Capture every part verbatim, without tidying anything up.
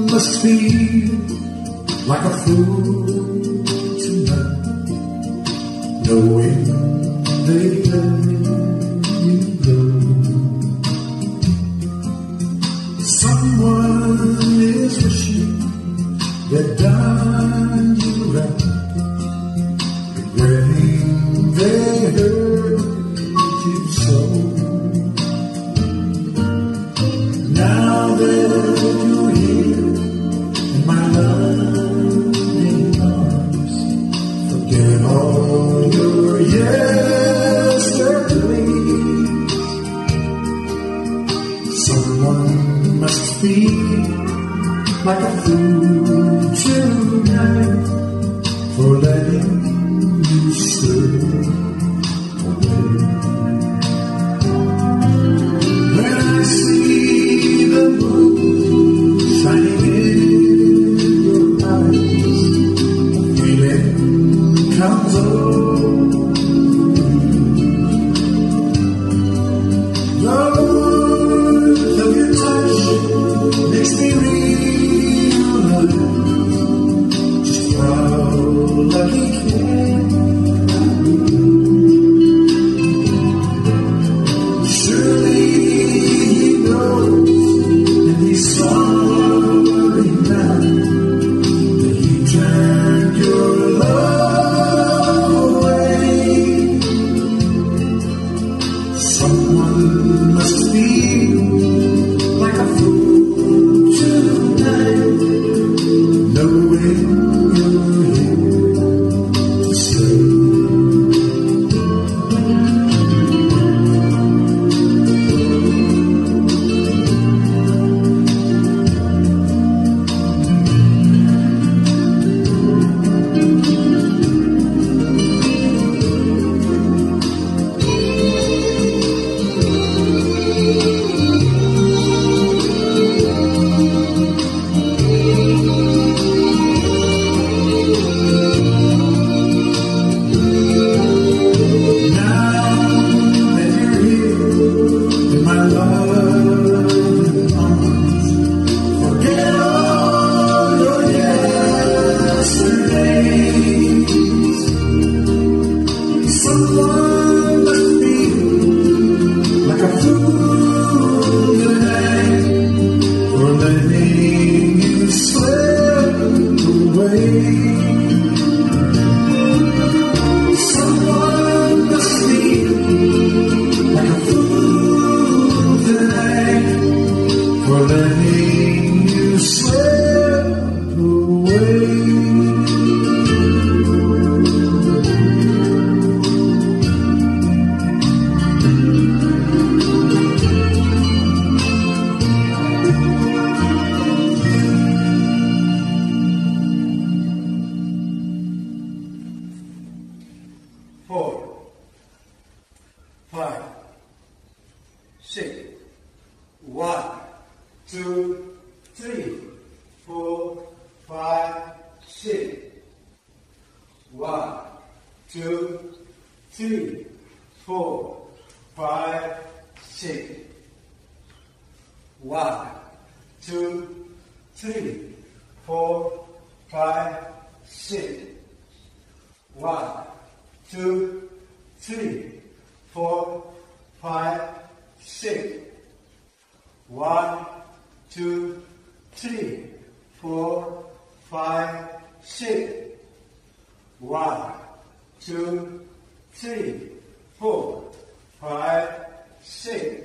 must feel like a fool tonight, knowing they let you go. Someone is wishing they'd done you right, regretting they hurt you so. Now that you're here in my loving arms, forget all your yesterdays. Someone must feel like a fool tonight for letting you slip away. When I see the moon shining in your eyes, a feeling comes over the warmth of your touch makes me realize just how lucky can I be. Surely he knows in these sorry nights that he turned your love away. Someone must feel like a fool tonight, knowing you're here to stay. Someone must feel like a fool tonight for letting you slip away. Someone must feel like a fool tonight for letting you slip away. Four, five, six, one, two, three, four, five, six, one, two, three, four, five, six, one, two, three, four, five, six, one, two, three, four, five, six, one, two, three, four, five, six, one, two, three, four, five, six,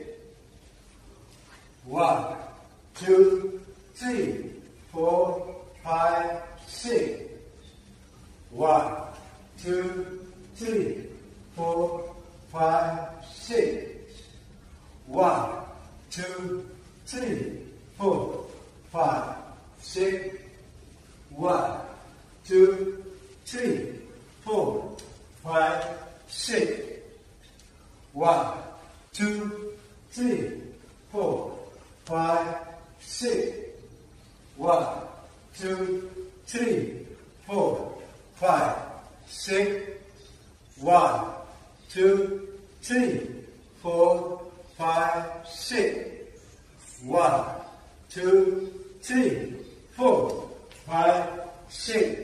one, two, three, four, five, six, one, two, three, four, five, six, one, two, three, four, five, six, one, two, three, four, five, six, one, two, three, four, five, six, one, two, three, four, five, six, one, two, three, four, five, six, one, two, three, four, five, six.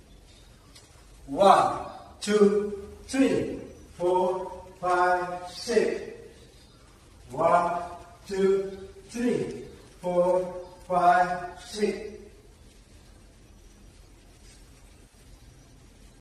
One, two, three, four, five, six. One, two, three, four, five, six.